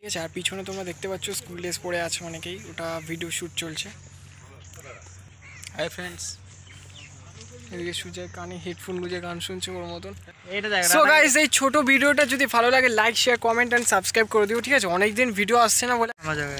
আছে। আর পিছনে তোমরা দেখতে পাচ্ছ স্কুল ড্রেস পরে আছে অনেকেই, ওটা ভিডিও শ্যুট চলছে। হাই ফ্রেন্ডস, এদিকে সুজয় কানে হেডফোন গুঁজে গান শুনছে ওর মতন। এটা সো গাইস, এই ছোট ভিডিওটা যদি ভালো লাগে like share comment and subscribe করে দিও, ঠিক আছে? অনেকদিন ভিডিও আসছে না বলে মজা হবে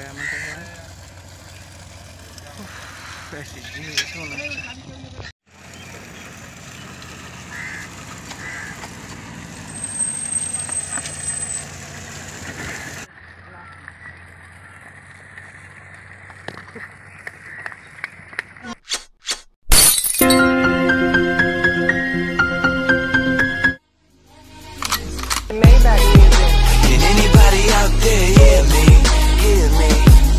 Can anybody out there hear me? Hear me?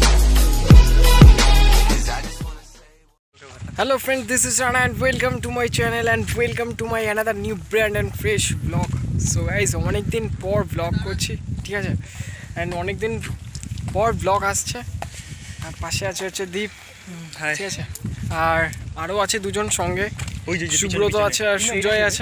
Hello friends, this is Rana and welcome to my channel and welcome to my another new brand and fresh vlog. So guys, অনেক দিন পর vlog করছি, ঠিক আছে? and অনেক দিন পর vlog আসছে। আর পাশে আছে হচ্ছে দীপ, ঠিক আছে? আর আরও আছে দুজন সঙ্গে, সুব্রত আছে আর সুজয় আছে।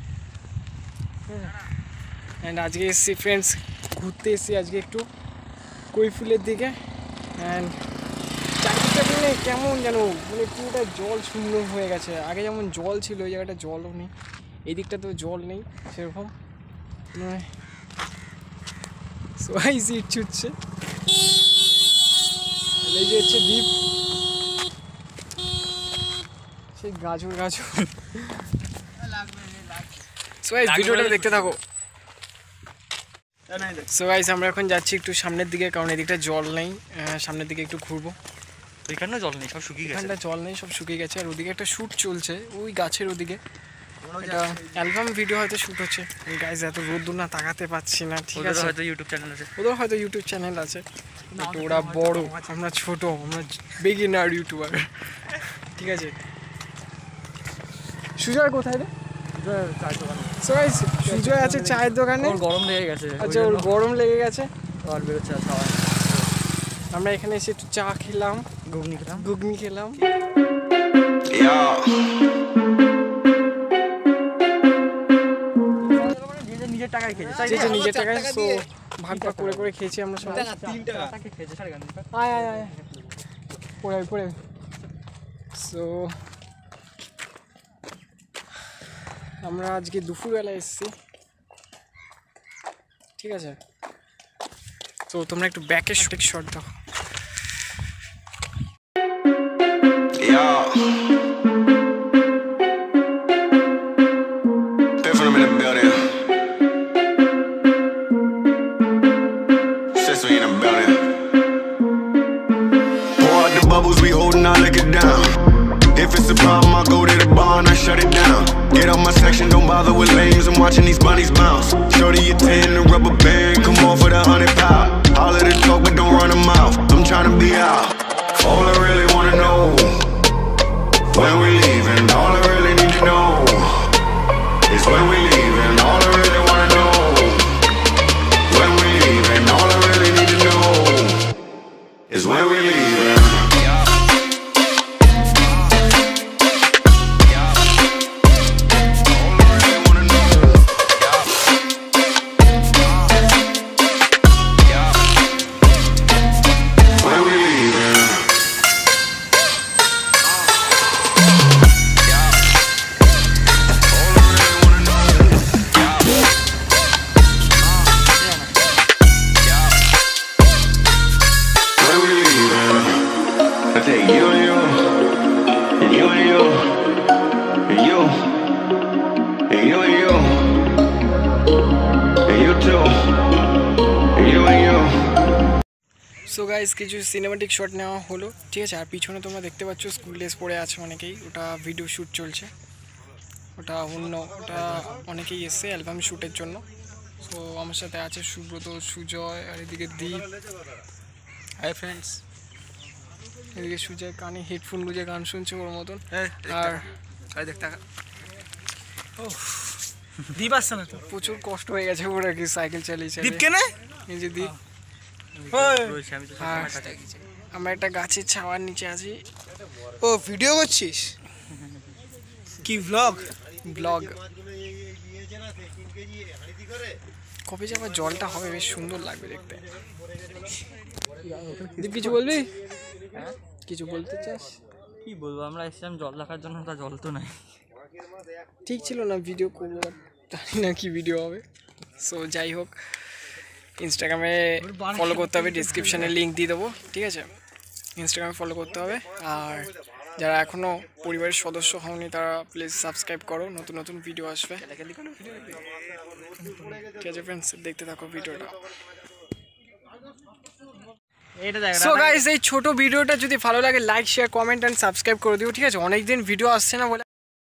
অ্যান্ড আজকে এসেছি ফ্রেন্ডস, ঘুরতে এসেছি আজকে একটু কৈফুলের দিকে। অ্যান্ড চারিদিকটা মানে কেমন যেন মানে পুরোটা জল শূন্য হয়ে গেছে। আগে যেমন জল ছিল ওই জায়গাটা জলও নেই, এই দিকটা তো জল নেই সেরকম। সবাই সিট ছুটছে, এই যে হচ্ছে দ্বীপ, সেই গাজর সবাই ভিডিওটা দেখতে থাকো। সো গাইস, আমরা এখন যাচ্ছি একটু সামনের দিকে, কারণ এদিকটা জল নেই, সামনের দিকে একটু ঘুরবো। এখানে জল নেই, সব শুকিয়ে গেছে। এখানটা জল নেই, সব শুকিয়ে গেছে। আর ওদিকে একটা শ্যুট চলছে ওই গাছের ওদিকে, এটা অ্যালবাম ভিডিও হয়তো শ্যুট হচ্ছে। গাইস এত রোদ্দুর না তাকাতে পাচ্ছি না, ঠিক আছে? হয়তো ইউটিউব চ্যানেল আছে, ওদের হয়তো ইউটিউব চ্যানেল আছে, কিন্তু ওরা বড়, আমরা ছোট, আমরা বিগিনার ইউটিউবার, ঠিক আছে? সুজয় কোথায় রে? সো গাইস, সুজয় আছে চায়ের দোকানে, গরম লেগে গেছে। আচ্ছা, ওর গরম লেগে গেছে, আর বেরোচ্ছে খাওয়া। আমরা এখানে এসে একটু চা খেলাম, ঘুগনি খেলাম। নিজের টাকায় খেয়েছে, নিজের টাকায়, তো ভাগ ভাগ করে করে খেয়েছি আমরা সবাই। আয় আয় আয়, পড়ে। সো আমরা আজকে দুপুরবেলা এসেছি, ঠিক আছে? তো তোমরা একটু ব্যাকের সঠিক শট দাও। Bubbles we holding, I lick it down. If it's a problem, I go to the bar and I shut it down. Get out my section, don't bother with lames. I'm watching these bunnies bounce. Shorty a 10, the rubber band, come on for the 100 pound. All of the talk, but don't run them mouth. I'm trying to be out. All I really wanna know, when we leaving. All I really need to know is when we leaving. All I really wanna know, when we leaving. All I really need to know is when we leaving. So guys, কিছু cinematic shot নেওয়া হলো, ঠিক আছে? আর পিছনে তোমরা দেখতে পাচ্ছ school dress পরে আছে অনেকেই, ওটা ভিডিও শ্যুট চলছে। ওটা অনেকেই এসছে অ্যালবাম শ্যুটের জন্য। সো আমার সাথে আছে সুব্রত, সুজয়, আর এদিকে দীপ। হাই ফ্রেন্ডস, এদিকে সুজয় কানে হেডফোন গুঁজে গান শুনছে ওর মতন। আর দেখতে দীপ আসছে না তো, প্রচুর কষ্ট হয়ে গেছে ওর আর কি, সাইকেল চালিয়েছে। দীপ কেনে এই যে দীপ। আমরা একটা গাছের ছাওয়ার নিচে আছি। ও ভিডিও করছিস? কি ব্লগ? কবে যে আবার জলটা হবে বেশ সুন্দর লাগবে দেখতে। দীপ কিছু বলবি? কিছু বলতে চাস? কি বলবো, আমরা এসেছিলাম জল দেখার জন্য, তা জল তো নাই। ঠিক ছিল না ভিডিও করবো, জানি না কি ভিডিও হবে। সো যাই হোক, ইনস্টাগ্রামে ফলো করতে হবে, ডিসক্রিপশানে লিঙ্ক দিয়ে দেবো, ঠিক আছে? ইনস্টাগ্রামে ফলো করতে হবে। আর যারা এখনও পরিবারের সদস্য হওনি তারা প্লিজ সাবস্ক্রাইব করো, নতুন নতুন ভিডিও আসবে। ঠিক আছে ফ্রেন্ডস, দেখতে থাকো ভিডিওটা। এটা দেখ সো গাইস, এই ছোট ভিডিওটা যদি ভালো লাগে like share comment and subscribe করে দিও, ঠিক আছে? অনেকদিন ভিডিও আসছে না বলে।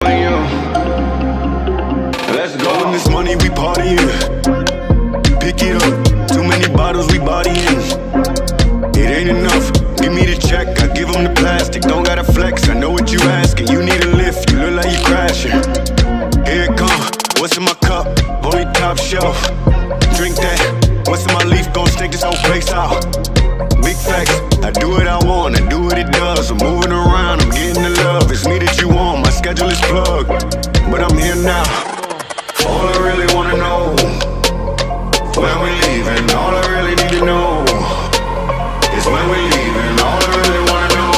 Let's go. When this money we partying, pick it up. Too many bottles we bodying. It ain't enough. Give me the check, I give them the plastic. Don't gotta flex, I know what you asking. You need a lift, you look like you crashing. Here it come, what's in my cup? Only top shelf. Drink that. What's in my leaf? Gon' stink this whole place out. Big facts, I do what I want, I do what it does. I'm moving around, I'm getting the love. It's me that you want, my schedule is plugged. But I'm here now. All I really wanna know, when we leaving. All I really need to know is when we leaving. All I really wanna know,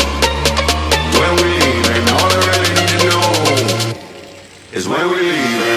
when we leaving. All I really need to know is when we leaving.